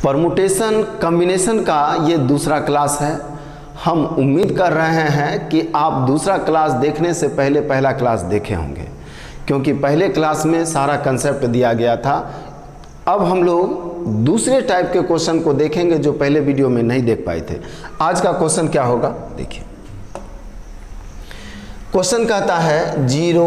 Permutation combination का ये दूसरा क्लास है। हम उम्मीद कर रहे हैं कि आप दूसरा क्लास देखने से पहले पहला क्लास देखे होंगे, क्योंकि पहले क्लास में सारा कंसेप्ट दिया गया था। अब हम लोग दूसरे टाइप के क्वेश्चन को देखेंगे जो पहले वीडियो में नहीं देख पाए थे। आज का क्वेश्चन क्या होगा देखिए। क्वेश्चन कहता है 0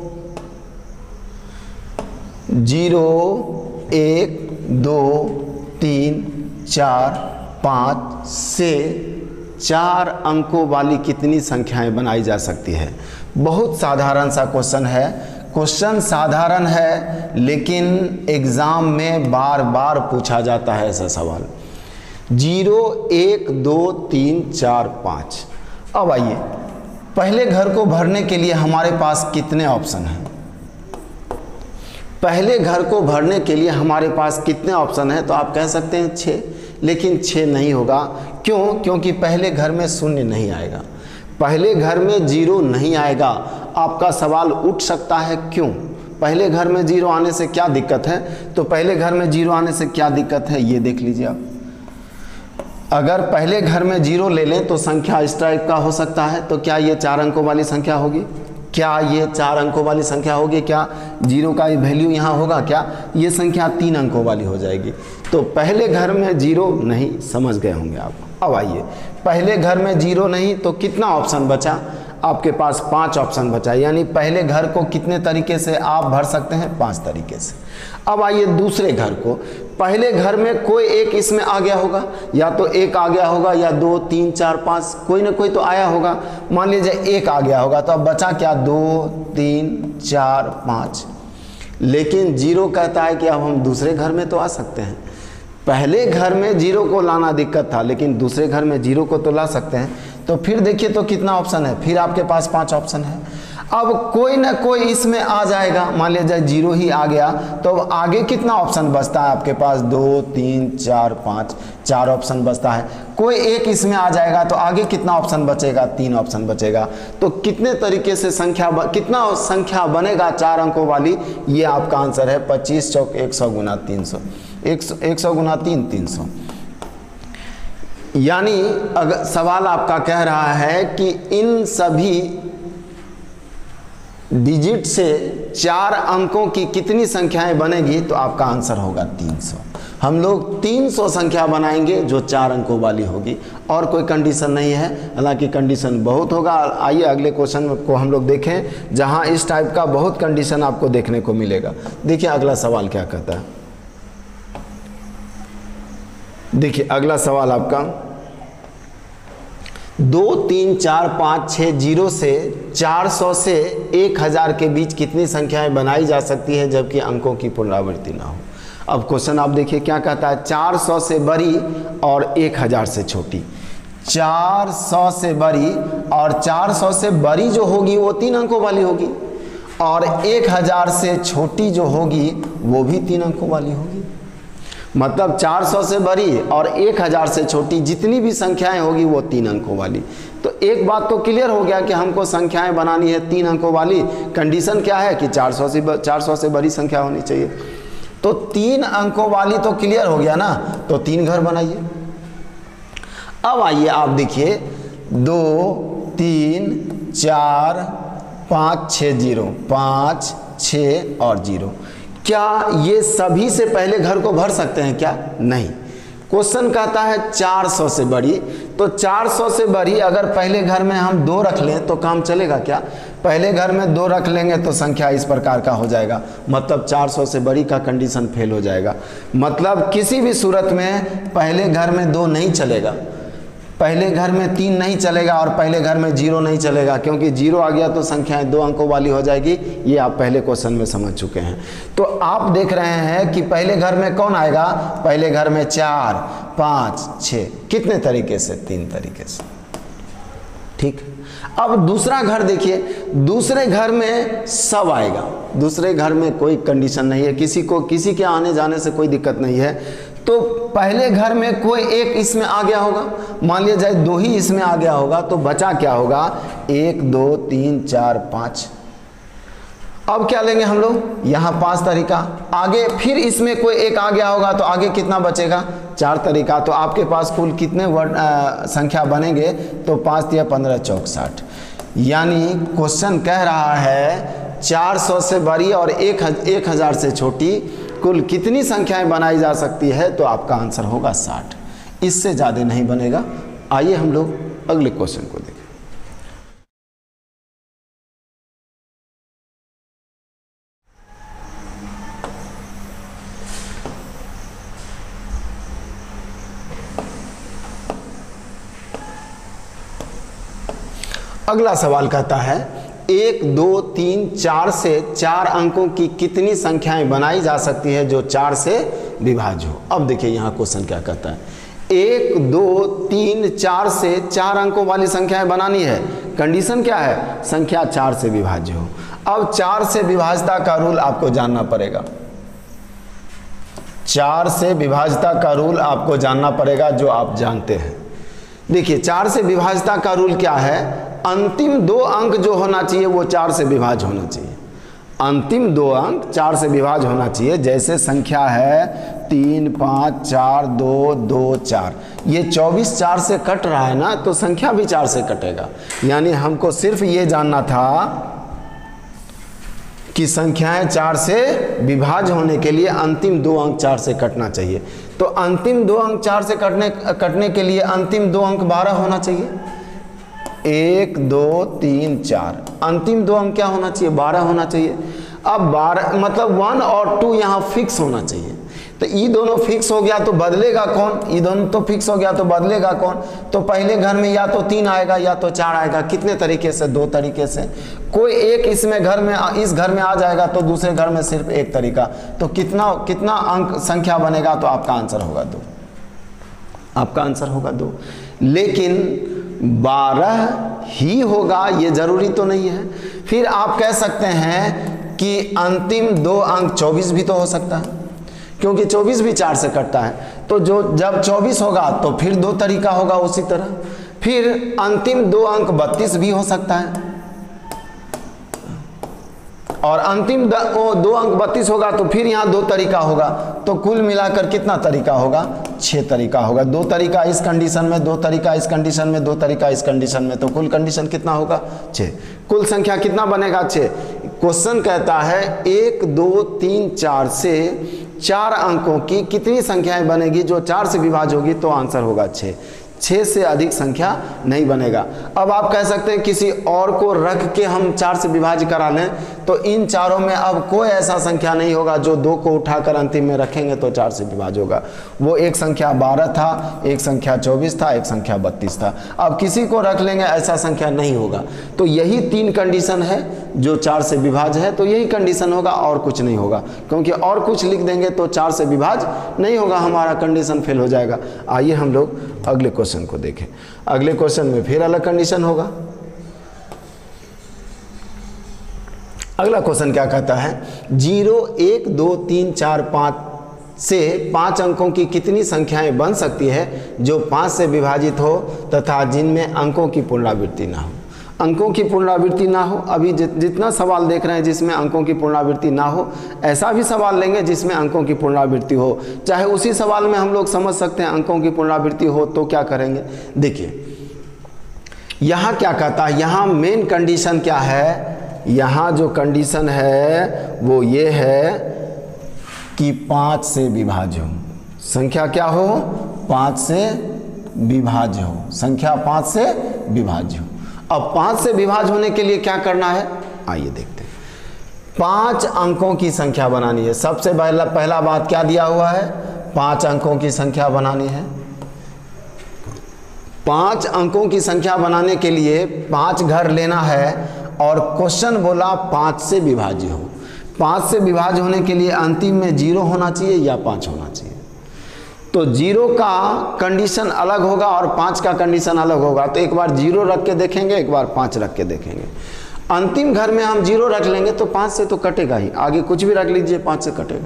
1 2 3 4 5 से 4 अंकों वाली कितनी संख्याएं बनाई जा सकती है। बहुत साधारण सा क्वेश्चन है। क्वेश्चन साधारण है लेकिन एग्जाम में बार बार पूछा जाता है ऐसा सवाल। 0 1 2 3 4 5। अब आइए, पहले घर को भरने के लिए हमारे पास कितने ऑप्शन हैं। पहले घर को भरने के लिए हमारे पास कितने ऑप्शन हैं, तो आप कह सकते हैं 6, लेकिन 6 नहीं होगा। क्यों? क्योंकि पहले घर में शून्य नहीं आएगा, पहले घर में 0 नहीं आएगा। आपका सवाल उठ सकता है क्यों? पहले घर में 0 आने से क्या दिक्कत है? तो पहले घर में 0 आने से क्या दिक्कत है ये देख लीजिए आप। अगर पहले घर में 0 ले लें तो संख्या इस टाइप का हो सकता है। तो क्या ये 4 अंकों वाली संख्या होगी? क्या ये 4 अंकों वाली संख्या होगी? क्या 0 का वैल्यू यहाँ होगा? क्या ये संख्या 3 अंकों वाली हो जाएगी? तो पहले घर में 0 नहीं, समझ गए होंगे आप। अब आइए, पहले घर में 0 नहीं तो कितना ऑप्शन बचा? आपके पास 5 ऑप्शन बचा, यानी पहले घर को कितने तरीके से आप भर सकते हैं? 5 तरीके से। अब आइए दूसरे घर को। पहले घर में कोई एक इसमें आ गया होगा, या तो 1 आ गया होगा, या 2 3 4 5, कोई ना कोई तो आया होगा। मान लीजिए 1 आ गया होगा, तो अब बचा क्या? 2 3 4 5। लेकिन 0 कहता है कि अब हम दूसरे घर में तो आ सकते हैं। पहले घर में 0 को लाना दिक्कत था, लेकिन दूसरे घर में 0 को तो ला सकते हैं। तो फिर देखिए तो कितना ऑप्शन है, फिर आपके पास 5 ऑप्शन है। अब कोई ना कोई इसमें आ जाएगा, मान लीजिए 0 ही आ गया, तो अब आगे कितना ऑप्शन बचता है आपके पास? 2 3 4 5, 4 ऑप्शन बचता है। कोई एक इसमें आ जाएगा तो आगे कितना ऑप्शन बचेगा? 3 ऑप्शन बचेगा। तो कितने तरीके से कितना संख्या बनेगा 4 अंकों वाली? ये आपका आंसर है 25 चौक 100 गुना 300, 100 गुना 3 300। यानी अगर सवाल आपका कह रहा है कि इन सभी डिजिट से 4 अंकों की कितनी संख्याएं बनेगी, तो आपका आंसर होगा 300। हम लोग 300 संख्या बनाएंगे जो 4 अंकों वाली होगी, और कोई कंडीशन नहीं है। हालांकि कंडीशन बहुत होगा। आइए अगले क्वेश्चन को हम लोग देखें, जहां इस टाइप का बहुत कंडीशन आपको देखने को मिलेगा। देखिए अगला सवाल क्या कहता है। देखिए अगला सवाल आपका 2 3 4 5 6 0 से 400 से 1000 के बीच कितनी संख्याएं बनाई जा सकती है जबकि अंकों की पुनरावृत्ति ना हो। अब क्वेश्चन आप देखिए क्या कहता है। 400 से बड़ी और 1000 से छोटी। 400 से बड़ी, और 400 से बड़ी जो होगी वो 3 अंकों वाली होगी, और 1000 से छोटी जो होगी वो भी 3 अंकों वाली होगी। मतलब 400 से बड़ी और 1000 से छोटी जितनी भी संख्याएं होगी वो 3 अंकों वाली। तो एक बात तो क्लियर हो गया कि हमको संख्याएं बनानी है 3 अंकों वाली। कंडीशन क्या है कि 400 से बड़ी संख्या होनी चाहिए। तो 3 अंकों वाली तो क्लियर हो गया ना, तो 3 घर बनाइए। अब आइए आप देखिए 2 3 4 5 6 0, 5 6 और 0। क्या ये सभी से पहले घर को भर सकते हैं? क्या नहीं। क्वेश्चन कहता है 400 से बड़ी, तो 400 से बड़ी अगर पहले घर में हम 2 रख लें तो काम चलेगा क्या? पहले घर में 2 रख लेंगे तो संख्या इस प्रकार का हो जाएगा। मतलब 400 से बड़ी का कंडीशन फेल हो जाएगा। मतलब किसी भी सूरत में पहले घर में 2 नहीं चलेगा, पहले घर में 3 नहीं चलेगा, और पहले घर में 0 नहीं चलेगा, क्योंकि 0 आ गया तो संख्याएं 2 अंकों वाली हो जाएगी। ये आप पहले क्वेश्चन में समझ चुके हैं। तो आप देख रहे हैं कि पहले घर में कौन आएगा? पहले घर में 4 5 6, कितने तरीके से? 3 तरीके से। ठीक। अब दूसरा घर देखिए, दूसरे घर में सब आएगा। दूसरे घर में कोई कंडीशन नहीं है, किसी के आने जाने से कोई दिक्कत नहीं है। तो पहले घर में कोई एक इसमें आ गया होगा, मान लिया जाए 2 ही इसमें आ गया होगा, तो बचा क्या होगा? 1 2 3 4 5। अब क्या लेंगे हम लोग? यहाँ 5 तरीका आगे, फिर इसमें कोई एक आ गया होगा तो आगे कितना बचेगा? 4 तरीका, तो आपके पास कुल कितने वर्ड संख्या बनेंगे? तो 5 या 15 चौक 60। यानी क्वेश्चन कह रहा है 400 से बड़ी और 1000 से छोटी कुल कितनी संख्याएं बनाई जा सकती है? तो आपका आंसर होगा 60, इससे ज़्यादा नहीं बनेगा। आइए हम लोग अगले क्वेश्चन को देखें। अगला सवाल कहता है 1, 2, 3, 4 से 4 अंकों की कितनी संख्याएं बनाई जा सकती है जो 4 से विभाज्य हो? अब देखिए यहाँ क्वेश्चन क्या कहता है, 1, 2, 3, 4 से 4 अंकों वाली संख्याएं बनानी है। कंडीशन क्या है? संख्या 4 से विभाज्य हो। अब 4 से विभाज्यता का रूल आपको जानना पड़ेगा। 4 से विभाज्यता का रूल आपको जानना पड़ेगा, जो आप जानते हैं। देखिए 4 से विभाज्यता का रूल क्या है? अंतिम 2 अंक जो होना चाहिए वो 4 से विभाज्य होना चाहिए। अंतिम 2 अंक 4 से विभाज्य होना चाहिए। जैसे संख्या है 3, 5, 4, 2, 2, 4, ये 24 4 से कट रहा है ना, तो संख्या भी 4 से कटेगा। यानी हमको सिर्फ ये जानना था कि संख्याएं 4 से विभाज्य होने के लिए अंतिम 2 अंक 4 से कटना चाहिए। तो अंतिम 2 अंक 4 से कटने के लिए अंतिम 2 अंक 12 होना चाहिए। 1, 2, 3, 4, अंतिम 2 अंक क्या होना चाहिए? 12 होना चाहिए। अब 12 मतलब 1 और 2 यहाँ फिक्स होना चाहिए। तो ये दोनों फिक्स हो गया तो बदलेगा कौन? ये दोनों तो फिक्स हो गया तो बदलेगा कौन? तो पहले घर में या तो 3 आएगा या तो 4 आएगा। कितने तरीके से? 2 तरीके से। कोई एक इसमें घर में इस घर में आ जाएगा तो दूसरे घर में सिर्फ 1 तरीका। तो कितना अंक संख्या बनेगा? तो आपका आंसर होगा 2। आपका आंसर होगा 2। लेकिन 12 ही होगा ये जरूरी तो नहीं है। फिर आप कह सकते हैं कि अंतिम 2 अंक 24 भी तो हो सकता है, क्योंकि 24 भी 4 से कटता है। तो जब 24 होगा तो फिर 2 तरीका होगा उसी तरह। फिर अंतिम 2 अंक 32 भी हो सकता है, और अंतिम 2 अंक 32 होगा तो फिर यहाँ 2 तरीका होगा। तो कुल मिलाकर कितना तरीका होगा? 6 तरीका होगा। 2 तरीका इस कंडीशन में, 2 तरीका इस कंडीशन में, 2 तरीका इस कंडीशन में। तो कुल कंडीशन कितना होगा? 6। कुल संख्या कितना बनेगा? 6। क्वेश्चन कहता है 1, 2, 3, 4 से 4 अंकों की कितनी संख्याएं बनेगी जो 4 से विभाज्य होगी? तो आंसर होगा 6। 6 से अधिक संख्या नहीं बनेगा। अब आप कह सकते हैं किसी और को रख के हम 4 से विभाज्य करा लें, तो इन चारों में अब कोई ऐसा संख्या नहीं होगा जो 2 को उठाकर अंतिम में रखेंगे तो 4 से विभाज्य होगा। वो एक संख्या 12 था, एक संख्या 24 था, एक संख्या 32 था। अब किसी को रख लेंगे ऐसा संख्या नहीं होगा। तो यही 3 कंडीशन है जो 4 से विभाज्य है। तो यही कंडीशन होगा और कुछ नहीं होगा, क्योंकि और कुछ लिख देंगे तो 4 से विभाज्य नहीं होगा, हमारा कंडीशन फेल हो जाएगा। आइए हम लोग अगले क्वेश्चन को देखें। अगले क्वेश्चन में फिर अलग कंडीशन होगा। अगला क्वेश्चन क्या कहता है? 0, 1, 2, 3, 4, 5 से 5 अंकों की कितनी संख्याएं बन सकती है जो 5 से विभाजित हो तथा जिनमें अंकों की पुनरावृत्ति ना हो? अंकों की पुनरावृत्ति ना हो। अभी जितना सवाल देख रहे हैं जिसमें अंकों की पुनरावृत्ति ना हो, ऐसा भी सवाल लेंगे जिसमें अंकों की पुनरावृत्ति हो। चाहे उसी सवाल में हम लोग समझ सकते हैं अंकों की पुनरावृत्ति हो तो क्या करेंगे। देखिए यहाँ क्या कहता है, यहाँ मेन कंडीशन क्या है? यहाँ जो कंडीशन है वो ये है कि 5 से विभाज्य हो। संख्या क्या हो? 5 से विभाज्य हो। संख्या 5 से विभाज्य हो। अब 5 से विभाज्य होने के लिए क्या करना है? आइए देखते हैं। 5 अंकों की संख्या बनानी है। सबसे पहला बात क्या दिया हुआ है? 5 अंकों की संख्या बनानी है। 5 अंकों की संख्या बनाने के लिए 5 घर लेना है, और क्वेश्चन बोला 5 से विभाज्य हो। 5 से विभाज्य होने के लिए अंतिम में 0 होना चाहिए या 5 होना चाहिए। तो 0 का कंडीशन अलग होगा और 5 का कंडीशन अलग होगा। तो एक बार 0 रख के देखेंगे, एक बार 5 रख के देखेंगे। अंतिम घर में हम 0 रख लेंगे तो 5 से तो कटेगा ही, आगे कुछ भी रख लीजिए 5 से कटेगा।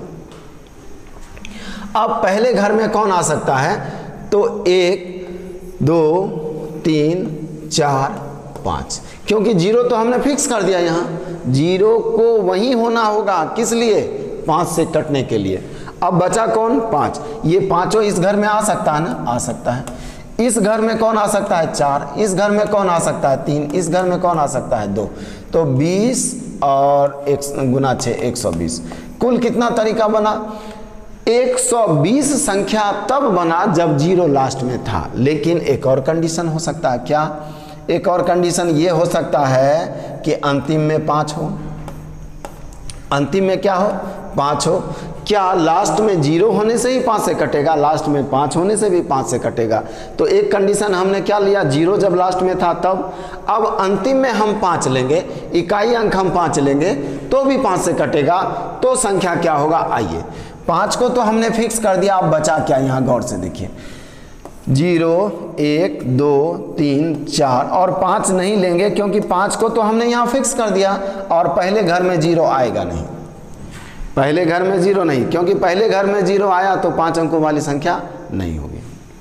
अब पहले घर में कौन आ सकता है? तो 1, 2, 3, 4, 5, क्योंकि 0 तो हमने फिक्स कर दिया। यहाँ 0 को वही होना होगा, किस लिए? 5 से कटने के लिए। अब बचा कौन? 5। ये पांचों इस घर में आ सकता है ना? आ सकता है। इस घर में कौन आ सकता है? 4। इस घर में कौन आ सकता है? 3। इस घर में कौन आ सकता है? 2। तो 20 और 1 गुना 6 120। कुल कितना तरीका बना? 120 संख्या तब बना जब 0 लास्ट में था। लेकिन एक और कंडीशन हो सकता है। क्या? एक और कंडीशन ये हो सकता है कि अंतिम में 5 हो। अंतिम में क्या हो? 5 हो। क्या लास्ट में 0 होने से ही 5 से कटेगा? लास्ट में 5 होने से भी 5 से कटेगा। तो एक कंडीशन हमने क्या लिया? 0 जब लास्ट में था तब। अब अंतिम में हम 5 लेंगे, इकाई अंक हम 5 लेंगे तो भी 5 से कटेगा। तो संख्या क्या होगा? आइए, 5 को तो हमने फिक्स कर दिया। अब बचा क्या? यहाँ गौर से देखिए, 0 1 2 3 4 और 5 नहीं लेंगे क्योंकि 5 को तो हमने यहाँ फिक्स कर दिया। और पहले घर में 0 आएगा नहीं, पहले घर में 0 नहीं, क्योंकि पहले घर में 0 आया तो 5 अंकों वाली संख्या नहीं होगी।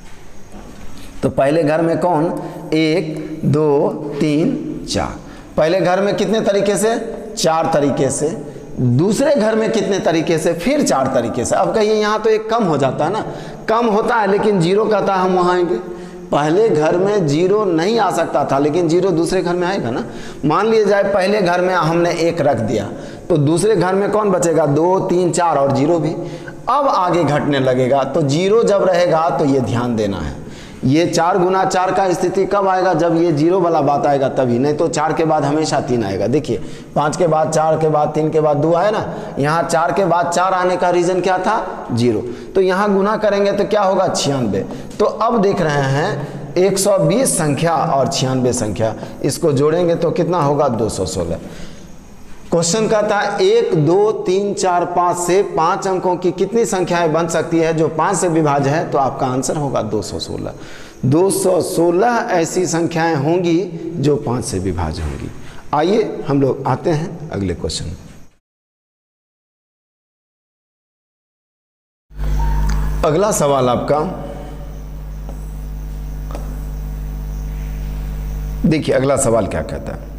तो पहले घर में कौन? 1 2 3 4। पहले घर में कितने तरीके से? 4 तरीके से। दूसरे घर में कितने तरीके से? फिर 4 तरीके से। अब कहिए यहाँ तो एक कम हो जाता है ना? कम होता है लेकिन 0 कहता है हम वहाँ आएंगे। पहले घर में 0 नहीं आ सकता था लेकिन 0 दूसरे घर में आएगा ना। मान लिया जाए पहले घर में हमने 1 रख दिया तो दूसरे घर में कौन बचेगा? 2 3 4 और 0 भी। अब आगे घटने लगेगा तो 0 जब रहेगा तो ये ध्यान देना है, ये 4 गुना 4 का स्थिति कब आएगा? जब ये 0 वाला बात आएगा तभी, नहीं तो 4 के बाद हमेशा 3 आएगा। देखिए 5 के बाद 4 के बाद 3 के बाद 2 आया ना। यहाँ 4 के बाद 4 आने का रीजन क्या था? 0। तो यहाँ गुना करेंगे तो क्या होगा? 96। तो अब देख रहे हैं 120 संख्या और 96 संख्या, इसको जोड़ेंगे तो कितना होगा? 216। क्वेश्चन कहता है 1 2 3 4 5 से 5 अंकों की कितनी संख्याएं बन सकती है जो 5 से विभाज्य है? तो आपका आंसर होगा 216। 216 ऐसी संख्याएं होंगी जो 5 से विभाज्य होंगी। आइए हम लोग आते हैं अगले क्वेश्चन। अगला सवाल आपका देखिए, अगला सवाल क्या कहता है?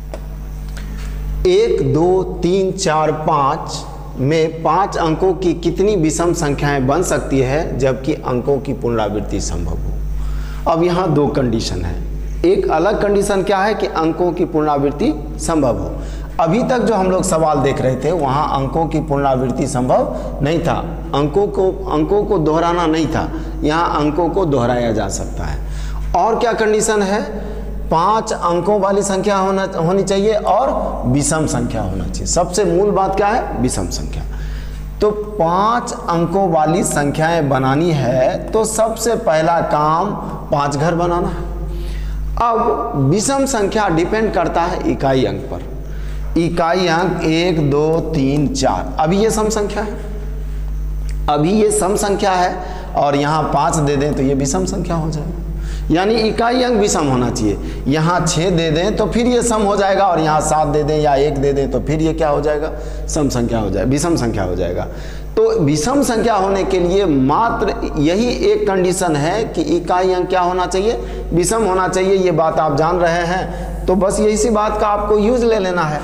1 2 3 4 5 में 5 अंकों की कितनी विषम संख्याएं बन सकती है जबकि अंकों की पुनरावृत्ति संभव हो? अब यहाँ 2 कंडीशन है। एक अलग कंडीशन क्या है कि अंकों की पुनरावृत्ति संभव हो। अभी तक जो हम लोग सवाल देख रहे थे वहाँ अंकों की पुनरावृत्ति संभव नहीं था, अंकों को दोहराना नहीं था। यहाँ अंकों को दोहराया जा सकता है। और क्या कंडीशन है? 5 अंकों वाली संख्या होनी चाहिए और विषम संख्या होना चाहिए। सबसे मूल बात क्या है? विषम संख्या। तो 5 अंकों वाली संख्याएं बनानी है तो सबसे पहला काम 5 घर बनाना है। अब विषम संख्या डिपेंड करता है इकाई अंक पर। इकाई अंक 1 2 3 4, अभी ये सम संख्या है, अभी ये सम संख्या है और यहाँ 5 दे दें तो ये विषम संख्या हो जाएगा। यानी इकाई अंक विषम होना चाहिए। यहाँ 6 दे दें तो फिर ये सम हो जाएगा और यहाँ 7 दे दें या 1 दे दें तो फिर ये क्या हो जाएगा? सम संख्या हो जाएगा, विषम संख्या हो जाएगा। तो विषम संख्या होने के लिए मात्र यही एक कंडीशन है कि इकाई अंक क्या होना चाहिए? विषम होना चाहिए। ये बात आप जान रहे हैं तो बस यही सी बात का आपको यूज ले लेना है।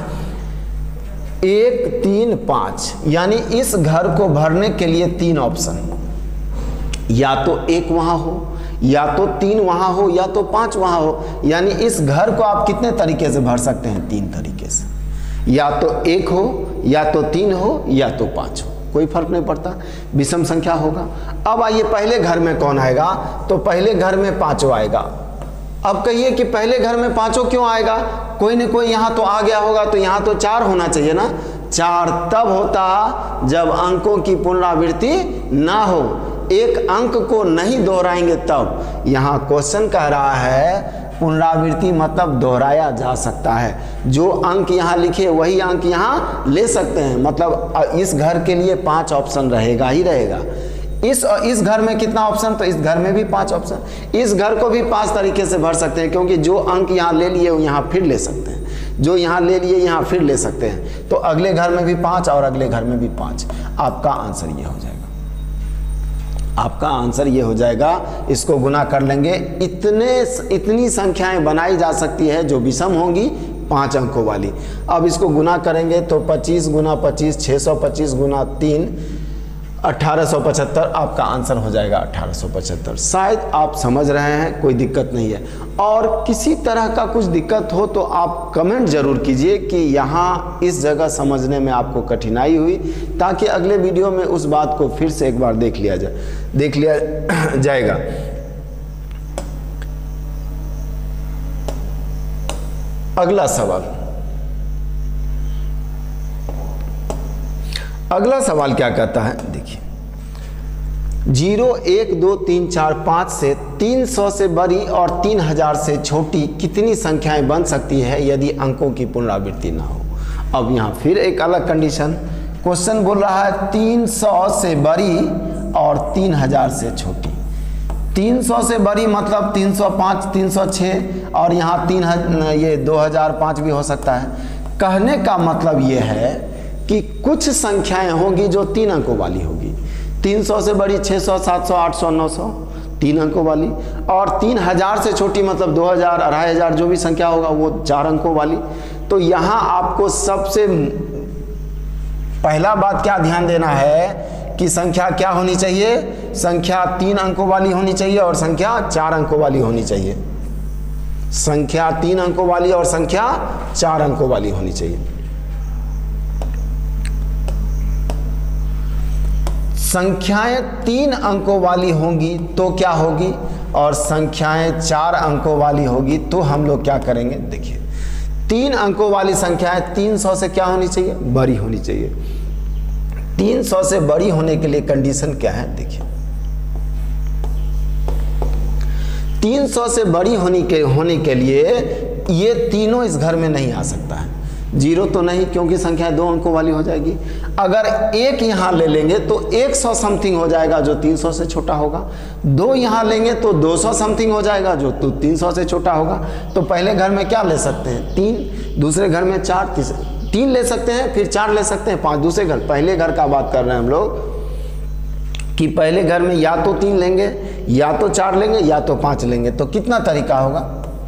1 3 5 यानी इस घर को भरने के लिए 3 ऑप्शन, या तो 1 वहाँ हो, या तो 3 वहाँ हो, या तो 5 वहाँ हो। यानी इस घर को आप कितने तरीके से भर सकते हैं? 3 तरीके से, या तो 1 हो, या तो 3 हो, या तो 5 हो, कोई फर्क नहीं पड़ता, विषम संख्या होगा। अब आइए पहले घर में कौन आएगा? तो पहले घर में 5 आएगा। अब कहिए कि पहले घर में 5 क्यों आएगा? कोई न कोई यहाँ तो आ गया होगा, तो यहाँ तो 4 होना चाहिए ना। 4 तब होता जब अंकों की पुनरावृत्ति ना हो, एक अंक को नहीं दोहराएंगे तब। यहाँ क्वेश्चन कह रहा है पुनरावृत्ति मतलब दोहराया जा सकता है। जो अंक यहाँ लिखे वही अंक यहाँ ले सकते हैं। मतलब इस घर के लिए 5 ऑप्शन रहेगा ही रहेगा। इस घर में कितना ऑप्शन? तो इस घर में भी 5 ऑप्शन। इस घर को भी 5 तरीके से भर सकते हैं, क्योंकि जो अंक यहाँ ले लिए वो यहाँ फिर ले सकते हैं, जो यहाँ ले लिए यहाँ फिर ले सकते हैं। तो अगले घर में भी 5 और अगले घर में भी 5। आपका आंसर ये हो जाएगा, आपका आंसर ये हो जाएगा। इसको गुना कर लेंगे। इतनी संख्याएं बनाई जा सकती है जो विषम होंगी 5 अंकों वाली। अब इसको गुना करेंगे तो 25 गुना 25 625 गुना 3 1875 आपका आंसर हो जाएगा 1875। शायद आप समझ रहे हैं, कोई दिक्कत नहीं है। और किसी तरह का कुछ दिक्कत हो तो आप कमेंट जरूर कीजिए कि यहाँ इस जगह समझने में आपको कठिनाई हुई, ताकि अगले वीडियो में उस बात को फिर से एक बार देख लिया जाएगा। अगला सवाल क्या कहता है, देखिए 0, 1, 2, 3, 4, 5 से 300 से बड़ी और 3000 से छोटी कितनी संख्याएं बन सकती है यदि अंकों की पुनरावृत्ति ना हो। अब यहाँ फिर एक अलग कंडीशन, क्वेश्चन बोल रहा है 300 से बड़ी और 3000 से छोटी। 300 से बड़ी मतलब 305, 306 और यहाँ 2005 भी हो सकता है। कहने का मतलब ये है कि कुछ संख्याएं होंगी जो 3 अंकों वाली होगी। 300 से बड़ी 600, 700, 800, 900 3 अंकों वाली, और 3000 से छोटी मतलब 2000, 2500 जो भी संख्या होगा वो 4 अंकों वाली। तो यहाँ आपको सबसे पहला बात क्या ध्यान देना है कि संख्या क्या होनी चाहिए, संख्या 3 अंकों वाली होनी चाहिए और संख्या 4 अंकों वाली होनी चाहिए। संख्या 3 अंकों वाली और संख्या 4 अंकों वाली होनी चाहिए। संख्याएं 3 अंकों वाली होंगी तो क्या होगी, और संख्याएं 4 अंकों वाली होगी तो हम लोग क्या करेंगे। देखिए 3 अंकों वाली संख्याएं 300 से क्या होनी चाहिए, बड़ी होनी चाहिए। 300 से बड़ी होने के लिए कंडीशन क्या है, देखिए 300 से बड़ी होने के लिए ये तीनों इस घर में नहीं आ सकता है। 0 तो नहीं, क्योंकि संख्या 2 अंकों वाली हो जाएगी। अगर 1 यहाँ ले लेंगे तो 100 समथिंग हो जाएगा जो 300 से छोटा होगा। 2 यहाँ लेंगे तो 200 समथिंग हो जाएगा जो 300 से छोटा होगा। तो पहले घर में क्या ले सकते हैं, 3, दूसरे घर में 4, 3 ले सकते हैं, फिर 4 ले सकते हैं, 5 दूसरे घर। पहले घर का बात कर रहे हैं हम लोग कि पहले घर में या तो 3 लेंगे, या तो 4 लेंगे, या तो 5 लेंगे। तो कितना तरीका होगा,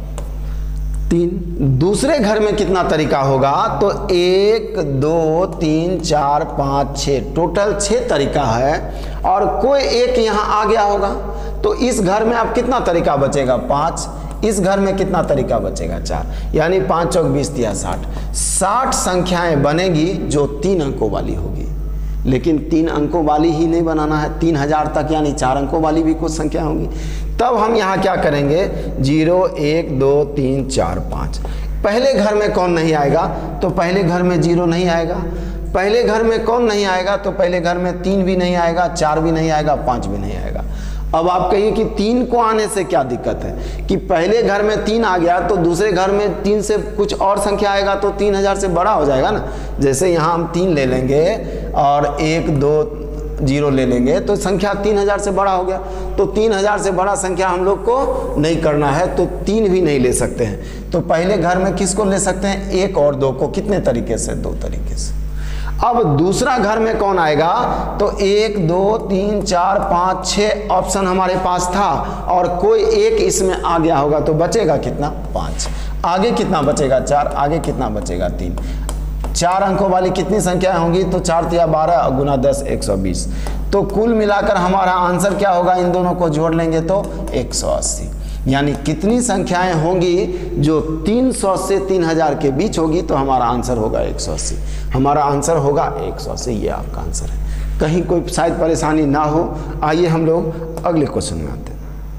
3। दूसरे घर में कितना तरीका होगा, तो 1, 2, 3, 4, 5, 6, टोटल 6 तरीका है। और कोई एक यहाँ आ गया होगा तो इस घर में अब कितना तरीका बचेगा, 5। इस घर में कितना तरीका बचेगा, 4। यानी 5 चौक 20 या 60। 60 संख्याएं बनेगी जो 3 अंकों वाली होगी। लेकिन 3 अंकों वाली ही नहीं बनाना है, 3000 तक, यानी 4 अंकों वाली भी कुछ संख्या होंगी। तब हम यहाँ क्या करेंगे, 0, 1, 2, 3, 4, 5। पहले घर में कौन नहीं आएगा, तो पहले घर में 0 नहीं आएगा। पहले घर में कौन नहीं आएगा, तो पहले घर में 3 भी नहीं आएगा, 4 भी नहीं आएगा, 5 भी नहीं आएगा। अब आप कहिए कि 3 को आने से क्या दिक्कत है, कि पहले घर में 3 आ गया तो दूसरे घर में 3 से कुछ और संख्या आएगा तो 3000 से बड़ा हो जाएगा ना। जैसे यहाँ हम 3 ले लेंगे और 1, 2, 0 ले लेंगे तो संख्या 3000 से बड़ा हो गया। तो 3000 से बड़ा संख्या हम लोग को नहीं करना है, तो 3 भी नहीं ले सकते हैं। तो पहले घर में किसको ले सकते हैं, 1 और 2 को। कितने तरीके से, 2 तरीके से। अब दूसरा घर में कौन आएगा, तो 1, 2, 3, 4, 5, 6 ऑप्शन हमारे पास था और कोई एक इसमें आ गया होगा तो बचेगा कितना, 5। आगे कितना बचेगा, 4। आगे कितना बचेगा, 3। 4 अंकों वाली कितनी संख्याएं होंगी, तो 4 × 12 गुना 10 120। तो कुल मिलाकर हमारा आंसर क्या होगा, इन दोनों को जोड़ लेंगे तो 180। यानी कितनी संख्याएं होंगी जो 300 से 3000 के बीच होगी, तो हमारा आंसर होगा 180। हमारा आंसर होगा 180। ये आपका आंसर है। कहीं कोई शायद परेशानी ना हो। आइए हम लोग अगले क्वेश्चन में आते हैं।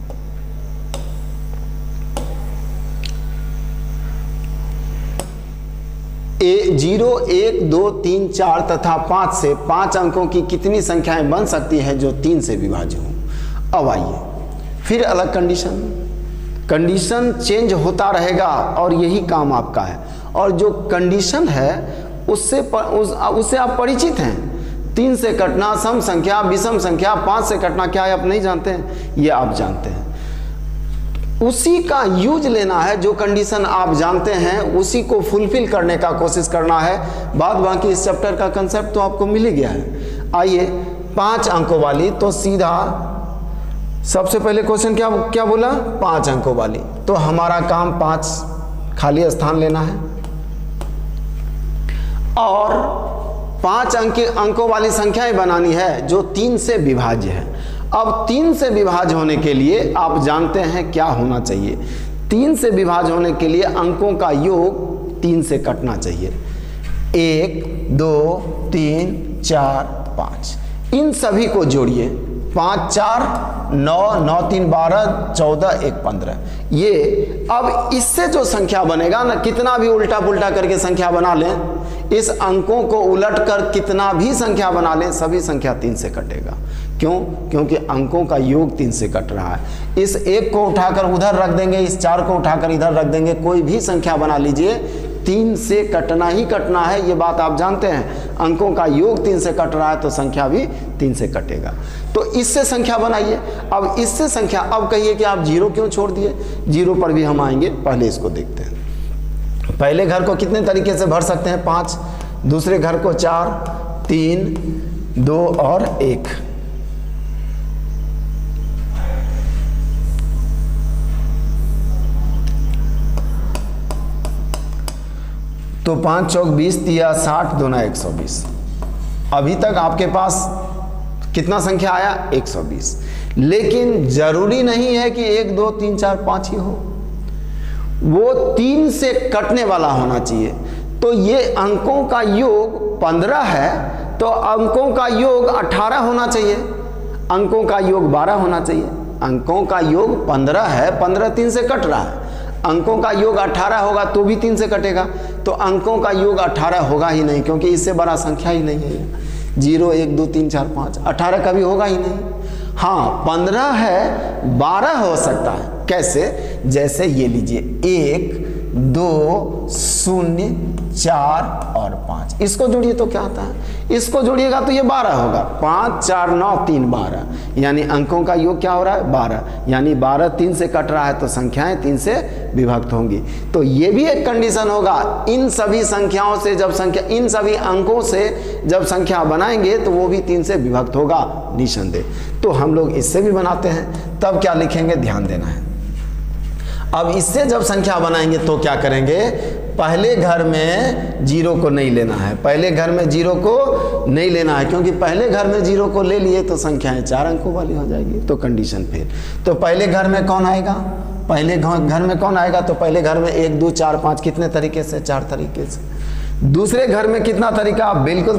0, 1, 2, 3, 4 तथा 5 से 5 अंकों की कितनी संख्याएं बन सकती हैं जो 3 से विभाज्य हों। अब आइए फिर अलग कंडीशन चेंज होता रहेगा और यही काम आपका है। और जो कंडीशन है उससे आप परिचित हैं। 3 से कटना, सम संख्या, विषम संख्या, 5 से कटना क्या है आप नहीं जानते हैं, ये आप जानते हैं। उसी का यूज लेना है, जो कंडीशन आप जानते हैं उसी को फुलफिल करने का कोशिश करना है। बाद बाकी इस चैप्टर का कंसेप्ट तो आपको मिल ही गया है। आइए 5 अंकों वाली, तो सीधा सबसे पहले क्वेश्चन क्या बोला, 5 अंकों वाली। तो हमारा काम 5 खाली स्थान लेना है और 5 अंकों वाली संख्याएं बनानी है जो 3 से विभाज्य है। अब 3 से विभाज्य होने के लिए आप जानते हैं क्या होना चाहिए। 3 से विभाज्य होने के लिए अंकों का योग 3 से कटना चाहिए। 1 2 3 4 5 इन सभी को जोड़िए। 5 4 9 9 3 12 14 1 15। ये अब इससे जो संख्या बनेगा ना, कितना भी उल्टा पुल्टा करके संख्या बना लें, इस अंकों को उलट कर कितना भी संख्या बना लें, सभी संख्या 3 से कटेगा। क्यों? क्योंकि अंकों का योग 3 से कट रहा है। इस 1 को उठाकर उधर रख देंगे, इस 4 को उठाकर इधर रख देंगे, कोई भी संख्या बना लीजिए, 3 से कटना ही कटना है। ये बात आप जानते हैं। अंकों का योग 3 से कट रहा है तो संख्या भी 3 से कटेगा। तो इससे संख्या बनाइए। अब इससे संख्या, अब कहिए कि आप 0 क्यों छोड़ दिए? 0 पर भी हम आएंगे, पहले इसको देखते हैं। पहले घर को कितने तरीके से भर सकते हैं? 5, दूसरे घर को 4, 3, 2 और 1। तो 5 चौक 20 दिया 60, दूना 120। अभी तक आपके पास कितना संख्या आया? 120। लेकिन जरूरी नहीं है कि 1 2 3 4 5 ही हो, वो 3 से कटने वाला होना चाहिए। तो ये अंकों का योग 15 है, तो अंकों का योग 18 होना चाहिए, अंकों का योग 12 होना चाहिए। अंकों का योग 15 है, 15 3 से कट रहा है, अंकों का योग 18 होगा तो भी 3 से कटेगा। तो अंकों का योग 18 होगा ही नहीं, क्योंकि इससे बड़ा संख्या ही नहीं है। 0 1 2 3 4 5 18 कभी होगा ही नहीं। हाँ 15 है, 12 हो सकता है। कैसे? जैसे ये लीजिए 1 2 0 4 और 5, इसको जोड़िए तो क्या आता है? इसको जोड़िएगा तो ये 12 होगा। 5 4 9 3 12, यानी अंकों का योग क्या हो रहा है? 12, यानी 12 3 से कट रहा है तो संख्याएं 3 से विभक्त होंगी। तो ये भी एक कंडीशन होगा। इन सभी संख्याओं से जब संख्या, इन सभी अंकों से जब संख्या बनाएंगे तो वो भी 3 से विभक्त होगा निसंदेह। तो हम लोग इससे भी बनाते हैं। तब क्या लिखेंगे? ध्यान देना है। अब इससे जब संख्या बनाएंगे तो क्या करेंगे? पहले घर में 0 को नहीं लेना है, पहले घर में 0 को नहीं लेना है, क्योंकि पहले घर में 0 को ले लिए तो संख्याएं 4 अंकों वाली हो जाएगी। तो कंडीशन फेल। तो पहले घर में कौन आएगा? पहले घर में कौन आएगा? तो पहले घर में 1 2 4 5 कितने तरीके से? 4 तरीके से। दूसरे घर में कितना तरीका? बिल्कुल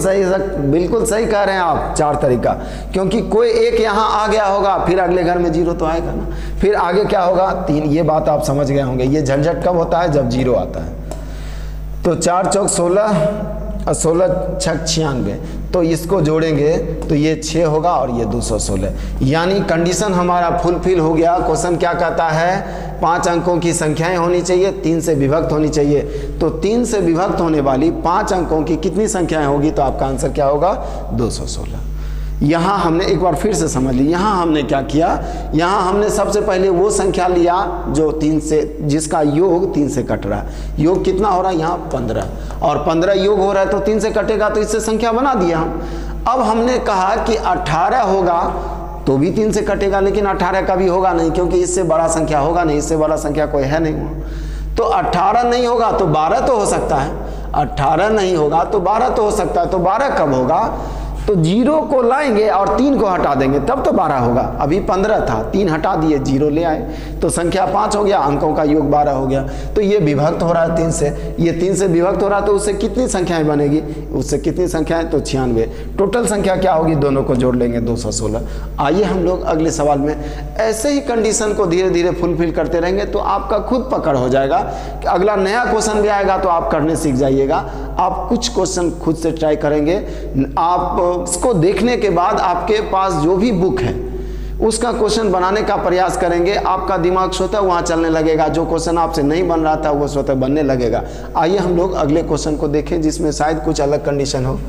सही कह रहे हैं आप, 4 तरीका, क्योंकि कोई एक यहाँ आ गया होगा, फिर अगले घर में 0 तो आएगा ना, फिर आगे क्या होगा? 3। ये बात आप समझ गए होंगे। ये झंझट कब होता है? जब 0 आता है। तो 4 चौक 16 और 16 छक 96, तो इसको जोड़ेंगे तो ये 6 होगा और ये 216, यानी कंडीशन हमारा फुलफिल हो गया। क्वेश्चन क्या कहता है? 5 अंकों की संख्याएं होनी चाहिए, 3 से विभक्त होनी चाहिए। तो 3 से विभक्त होने वाली 5 अंकों की कितनी संख्याएं होगी? तो आपका आंसर क्या होगा? 216। यहाँ हमने एक बार फिर से समझ ली। यहाँ हमने क्या किया? यहाँ हमने सबसे पहले वो संख्या लिया जो 3 से, जिसका योग 3 से कट रहा है। योग कितना हो रहा है? यहाँ 15, और 15 योग हो रहा है तो 3 से कटेगा, तो इससे संख्या बना दिया हम। अब हमने कहा कि 18 होगा तो भी 3 से कटेगा, लेकिन 18 कभी होगा नहीं, क्योंकि इससे बड़ा संख्या होगा नहीं, इससे बड़ा संख्या कोई है नहीं। तो 18 नहीं होगा तो 12 तो हो सकता है, 18 नहीं होगा तो 12 तो हो सकता है। तो 12 कब होगा? तो 0 को लाएंगे और 3 को हटा देंगे तब तो 12 होगा। अभी 15 था, 3 हटा दिए, 0 ले आए तो संख्या 5 हो गया, अंकों का योग 12 हो गया। तो ये विभक्त हो रहा है 3 से, ये 3 से विभक्त हो रहा है, तो उससे कितनी संख्याएं बनेगी? उससे कितनी संख्याएं? तो 96। टोटल संख्या क्या होगी? दोनों को जोड़ लेंगे 216। आइए हम लोग अगले सवाल में ऐसे ही कंडीशन को धीरे धीरे फुलफिल करते रहेंगे तो आपका खुद पकड़ हो जाएगा। अगला नया क्वेश्चन भी आएगा तो आप करने सीख जाइएगा। आप कुछ क्वेश्चन खुद से ट्राई करेंगे, आप इसको देखने के बाद आपके पास जो भी बुक है उसका क्वेश्चन बनाने का प्रयास करेंगे, आपका दिमाग स्वतः वहाँ चलने लगेगा। जो क्वेश्चन आपसे नहीं बन रहा था वो स्वतः बनने लगेगा। आइए हम लोग अगले क्वेश्चन को देखें जिसमें शायद कुछ अलग कंडीशन हो।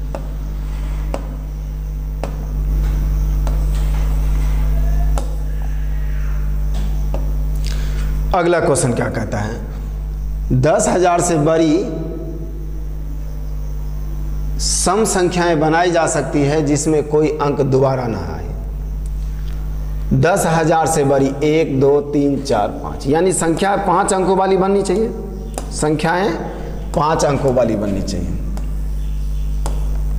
अगला क्वेश्चन क्या कहता है? 10,000 से बड़ी सम संख्याएं बनाई जा सकती है जिसमें कोई अंक दोबारा ना आए। 10,000 से बड़ी 1 2 3 4 5, यानी संख्या 5 अंकों वाली बननी चाहिए। संख्याएं 5 अंकों वाली बननी चाहिए।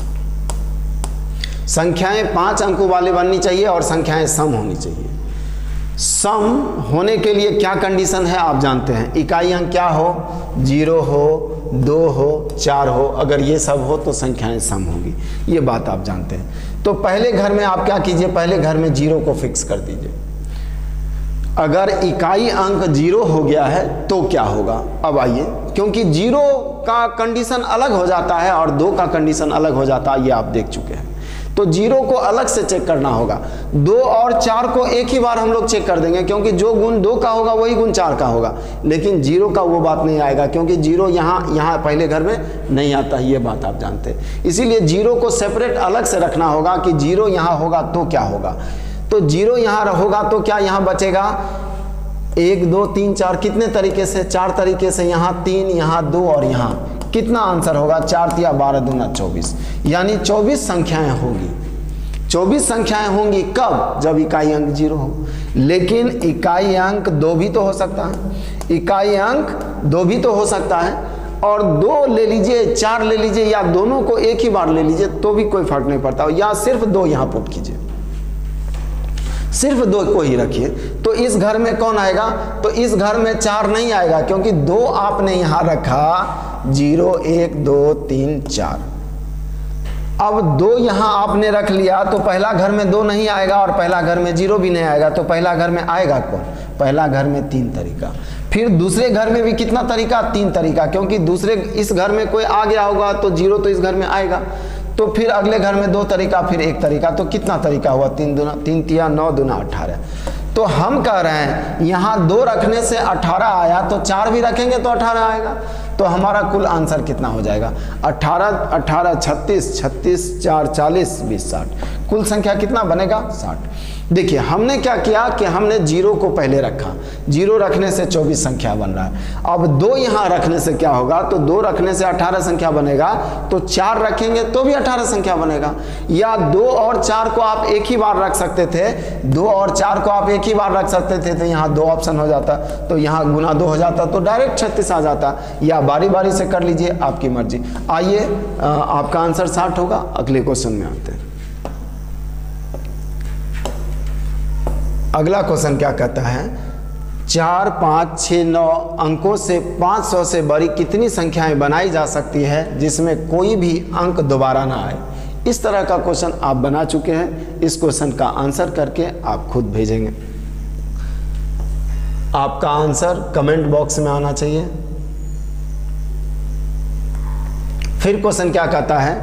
संख्याएं 5 अंकों वाले बननी चाहिए और संख्याएं सम होनी चाहिए। सम होने के लिए क्या कंडीशन है आप जानते हैं, इकाई अंक क्या हो, 0 हो, 2 हो, 4 हो, अगर ये सब हो तो संख्याएं सम होगी, ये बात आप जानते हैं। तो पहले घर में आप क्या कीजिए, पहले घर में 0 को फिक्स कर दीजिए। अगर इकाई अंक 0 हो गया है तो क्या होगा, अब आइए, क्योंकि 0 का कंडीशन अलग हो जाता है और 2 का कंडीशन अलग हो जाता है, ये आप देख चुके हैं। तो 0 को अलग से चेक करना होगा। 2 और 4 को एक ही बार हम लोग चेक कर देंगे, क्योंकि जो गुण 2 का होगा वही गुण 4 का होगा, लेकिन 0 का वो बात नहीं आएगा, क्योंकि 0 यहाँ पहले घर में नहीं आता, ये बात आप जानते हैं। इसीलिए 0 को सेपरेट अलग से रखना होगा कि 0 यहाँ होगा तो क्या होगा। तो 0 यहाँ होगा तो क्या यहाँ बचेगा, 1 2 3 4, कितने तरीके से, 4 तरीके से, यहाँ 3, यहाँ 2 और यहाँ कितना आंसर होगा, 4 तिया 12 दूना 24, यानी 24 संख्याएं होगी। 24 संख्याएं होंगी कब, जब इकाई अंक 0 हो। लेकिन इकाई अंक 2 भी तो हो सकता है, इकाई अंक 2 भी तो हो सकता है, और 2 ले लीजिए, 4 ले लीजिए, या दोनों को एक ही बार ले लीजिए तो भी कोई फर्क नहीं पड़ता, या सिर्फ 2 यहाँ पुट कीजिए, सिर्फ 2 को ही रखिए। तो इस घर में कौन आएगा, तो इस घर में 4 नहीं आएगा, क्योंकि 2 आपने यहां रखा, 0 1 2 3 4। अब 2 यहां आपने रख लिया तो पहला घर में 2 नहीं आएगा और पहला घर में 0 भी नहीं आएगा, तो पहला घर में आएगा कौन, पहला घर में 3 तरीका। फिर दूसरे घर में भी कितना तरीका, 3 तरीका, क्योंकि दूसरे इस घर में कोई आ गया होगा तो 0 तो इस घर में आएगा। तो फिर अगले घर में 2 तरीका, फिर 1 तरीका, तो कितना तरीका हुआ, 3 तिया 9 दूना 18। तो हम कह रहे हैं यहाँ 2 रखने से 18 आया, तो 4 भी रखेंगे तो 18 आएगा। तो हमारा कुल आंसर कितना हो जाएगा, 18 18 36 36 4 40 20 60, कुल संख्या कितना बनेगा, 60। देखिए हमने क्या किया कि हमने 0 को पहले रखा, 0 रखने से 24 संख्या बन रहा है। अब 2 यहाँ रखने से क्या होगा, तो 2 रखने से 18 संख्या बनेगा, तो 4 रखेंगे तो भी 18 संख्या बनेगा। या 2 और 4 को आप एक ही बार रख सकते थे, 2 और 4 को आप एक ही बार रख सकते थे, तो यहाँ 2 ऑप्शन हो जाता, तो यहाँ गुना 2 हो जाता, तो डायरेक्ट 36 आ जाता, या बारी बारी से कर लीजिए, आपकी मर्जी। आइए आपका आंसर 60 होगा। अगले क्वेश्चन में आते हैं। अगला क्वेश्चन क्या कहता है, 4 5 6 9 अंकों से 500 से बड़ी कितनी संख्याएं बनाई जा सकती है जिसमें कोई भी अंक दोबारा ना आए। इस तरह का क्वेश्चन आप बना चुके हैं, इस क्वेश्चन का आंसर करके आप खुद भेजेंगे। आपका आंसर कमेंट बॉक्स में आना चाहिए। फिर क्वेश्चन क्या कहता है,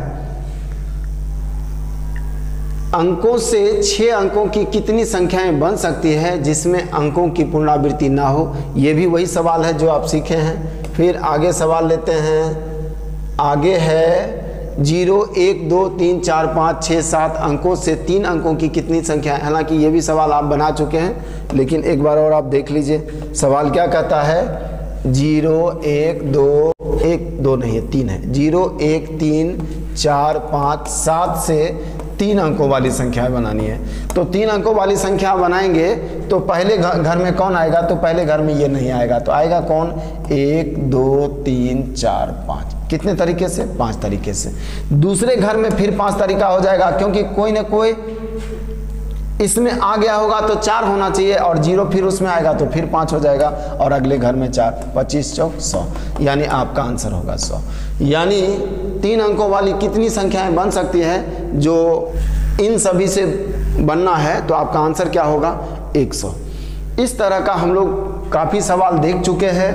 अंकों से 6 अंकों की कितनी संख्याएं बन सकती है जिसमें अंकों की पुनरावृत्ति ना हो। यह भी वही सवाल है जो आप सीखे हैं। फिर आगे सवाल लेते हैं, आगे है 0 1 2 3 4 5 6 7 अंकों से 3 अंकों की कितनी संख्या है। हालांकि ये भी सवाल आप बना चुके हैं, लेकिन एक बार और आप देख लीजिए। सवाल क्या कहता है, 0 1 2 1 2 नहीं है 3 है, 0 1 3 4 5 7 से 3 अंकों वाली संख्या बनानी है। तो 3 अंकों वाली संख्या बनाएंगे तो पहले घर में कौन आएगा, तो पहले घर में ये नहीं आएगा, तो आएगा कौन, 1 2 3 4 5, कितने तरीके से, 5 तरीके से। दूसरे घर में फिर 5 तरीका हो जाएगा, क्योंकि कोई ना कोई इसमें आ गया होगा तो 4 होना चाहिए, और 0 फिर उसमें आएगा तो फिर 5 हो जाएगा, और अगले घर में 4, 25 चौक 100, यानी आपका आंसर होगा 100। यानी 3 अंकों वाली कितनी संख्याएं बन सकती है, जो इन सभी से बनना है, तो आपका आंसर क्या होगा, 100। इस तरह का हम लोग काफ़ी सवाल देख चुके हैं।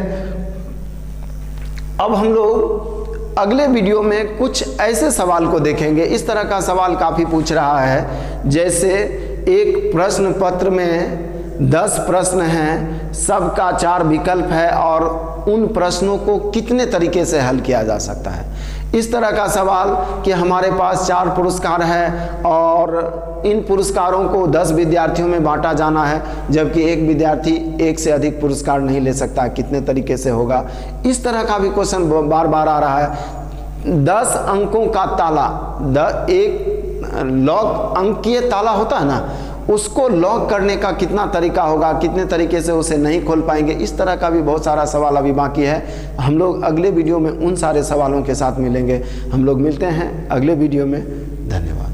अब हम लोग अगले वीडियो में कुछ ऐसे सवाल को देखेंगे। इस तरह का सवाल काफ़ी पूछ रहा है, जैसे एक प्रश्न पत्र में 10 प्रश्न हैं, सबका 4 विकल्प है, और उन प्रश्नों को कितने तरीके से हल किया जा सकता है। इस तरह का सवाल कि हमारे पास 4 पुरस्कार है और इन पुरस्कारों को 10 विद्यार्थियों में बांटा जाना है, जबकि एक विद्यार्थी 1 से अधिक पुरस्कार नहीं ले सकता, कितने तरीके से होगा। इस तरह का भी क्वेश्चन बार बार आ रहा है। 10 अंकों का ताला, एक लॉक अंकीय ताला होता है ना, उसको लॉक करने का कितना तरीका होगा, कितने तरीके से उसे नहीं खोल पाएंगे। इस तरह का भी बहुत सारा सवाल अभी बाकी है। हम लोग अगले वीडियो में उन सारे सवालों के साथ मिलेंगे। हम लोग मिलते हैं अगले वीडियो में। धन्यवाद।